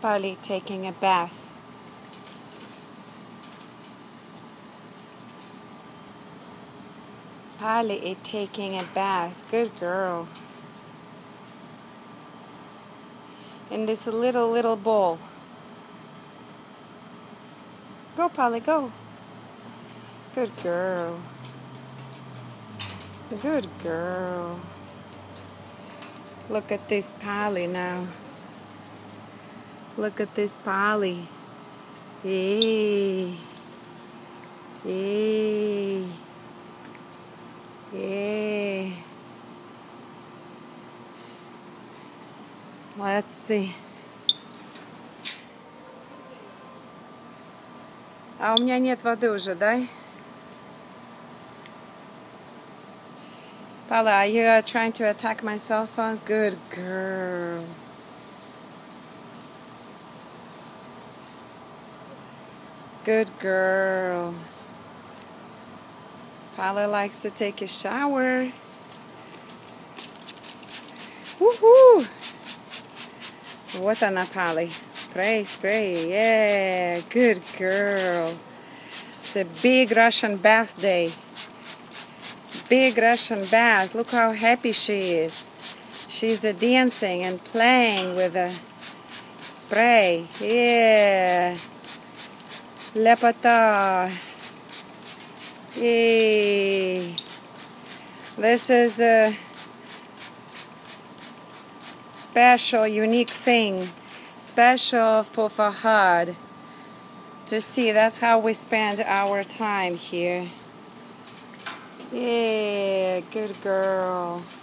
Polly taking a bath. Polly is taking a bath. Good girl. In this little bowl. Go, Polly, go. Good girl. Good girl. Look at this Polly now. Look at this Polly. Hey. Hey. Hey. Let's see. А у меня нет воды уже, дай. Paula, are you trying to attack my cell phone? Good girl. Good girl. Paula likes to take a shower. Woohoo! Вот она, Polly. Spray, spray. Yeah, good girl. It's a big Russian bath day. Big Russian bath. Look how happy she is. She's dancing and playing with a spray. Yeah. Lepota. Yay. This is a special, unique thing. Special for Fahad to see. That's how we spend our time here. Yeah, good girl.